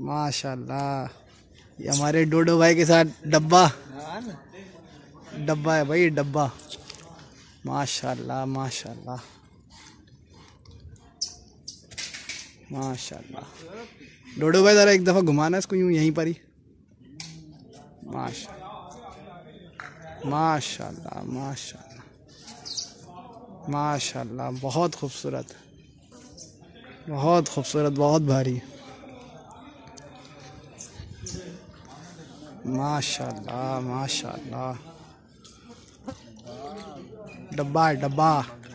माशाल्लाह। ये हमारे डोडो भाई के साथ डब्बा है भाई, डब्बा। माशाल्लाह माशाल्लाह माशाल्लाह। डोडो भाई ज़रा एक दफ़ा घुमाना इसको यूँ यहीं पर ही। माशाल्लाह माशाल्लाह माशाल्लाह माशाल्लाह। बहुत खूबसूरत, बहुत खूबसूरत, बहुत भारी। माशाल्लाह माशाल्लाह। डब्बा है डब्बा।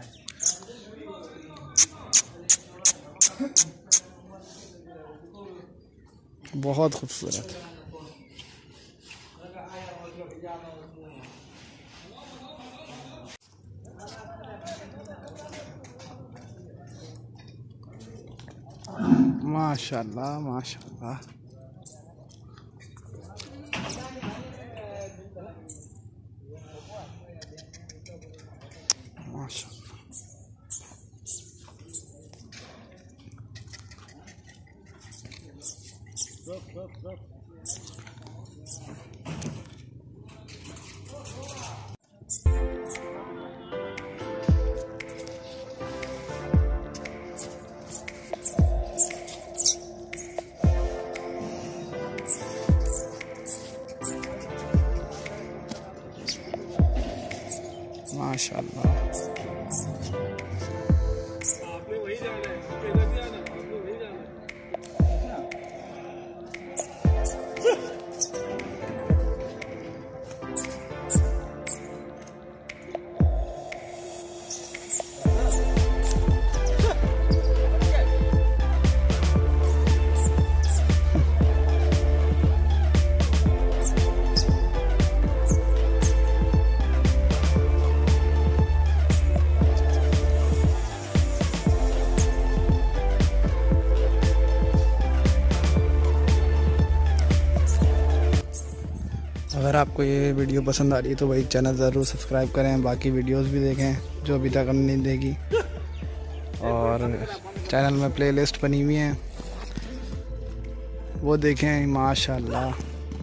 बहुत खूबसूरत। माशाल्लाह माशाल्लाह माशाल्लाह। माशाल्लाह। आपने वही जाना है, आपने इधर भी आना, आपने वही जाना है। अगर आपको ये वीडियो पसंद आ रही है तो भाई चैनल ज़रूर सब्सक्राइब करें, बाकी वीडियोस भी देखें जो अभी तक हमने नहीं देखी। और चैनल में प्लेलिस्ट बनी हुई हैं, वो देखें। माशाल्लाह।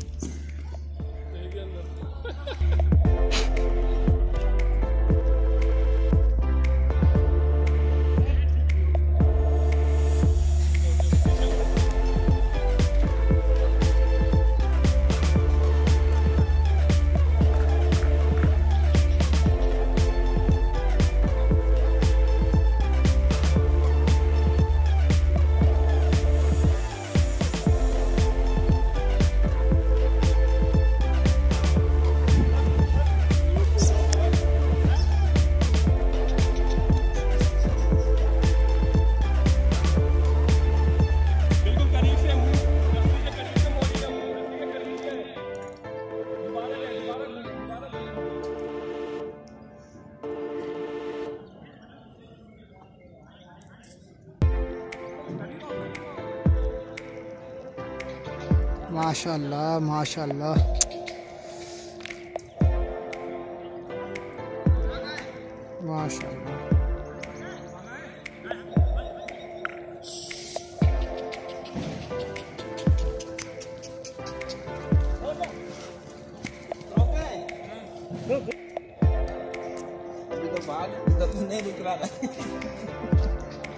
माशाल्लाह माशाल्लाह माशाल्लाह। अभी तो बाल नहीं दिख रहा।